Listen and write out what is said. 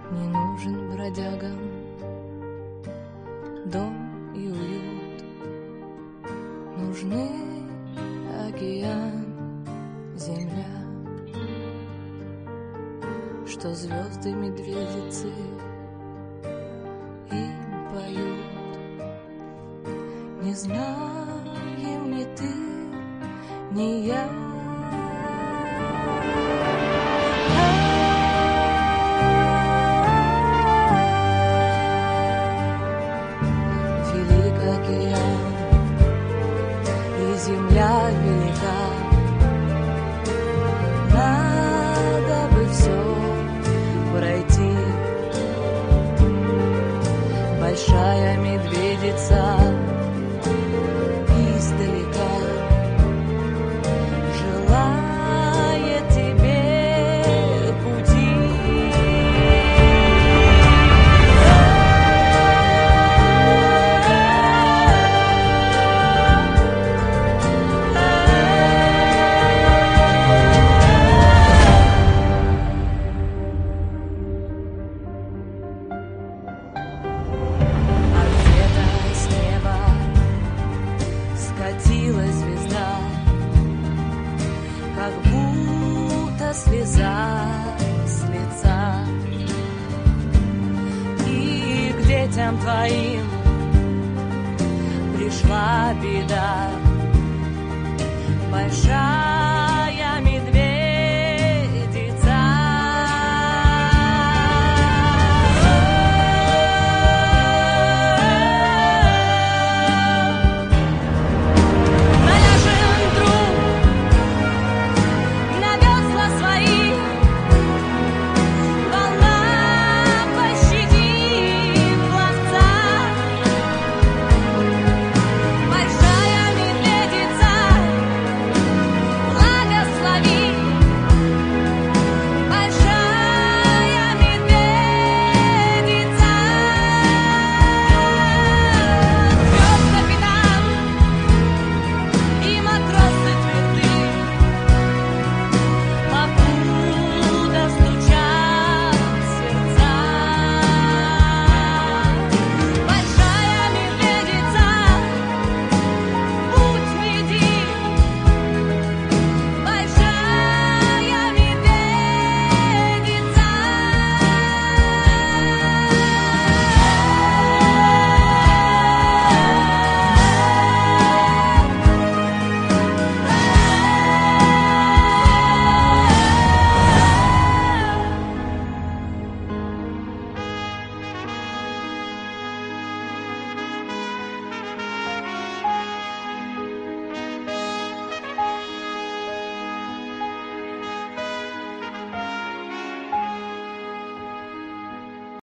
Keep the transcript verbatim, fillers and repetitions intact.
Не нужен бродягам дом и уют, нужны океан, земля, что звезды медведицы им поют. Не знаем ни ты, ни я. Земля велика, надо бы все пройти. Большая медведица издалека желает тебе пути. Катилась звезда, как будто слеза с лица. И к детям твоим пришла беда большая.